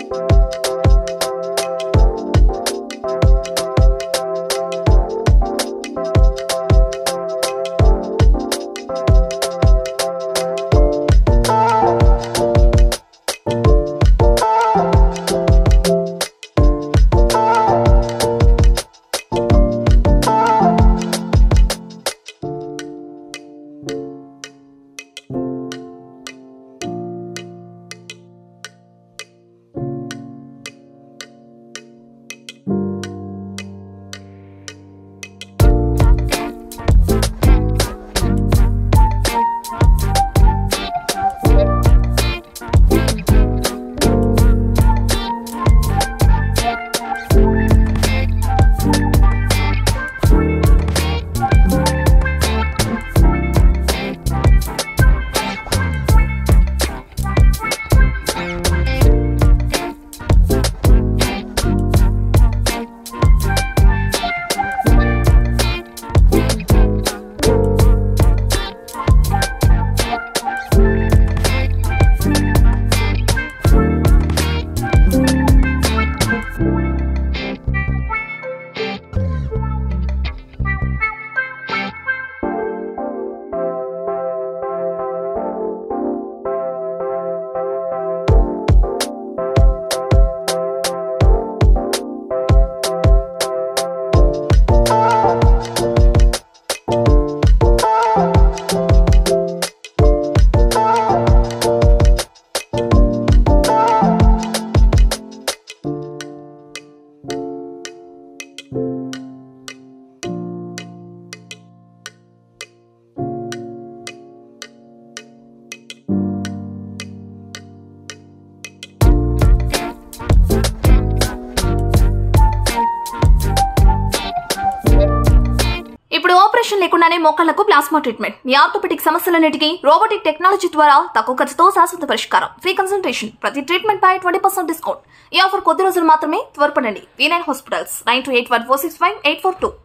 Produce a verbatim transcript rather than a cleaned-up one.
ఇప్పుడు ఆపరేషన్ లేకుండానే మోకాళ్లకు ప్లాస్మా ట్రీట్మెంట్. మీ ఆర్థోపెడిక్ సమస్యలన్నిటికీ రోబోటిక్ టెక్నాలజీ ద్వారా తక్కువ ఖర్చుతో శాశ్వత పరిష్కారం. ఫ్రీ కన్సల్టేషన్, ప్రతి ట్రీట్మెంట్ పై ట్వంటీ పర్సెంట్ డిస్కౌంట్. ఈ ఆఫర్ కొద్ది రోజులు మాత్రమే. త్వరపడండి. V nine hospitals, nine two eight one four six five eight four two.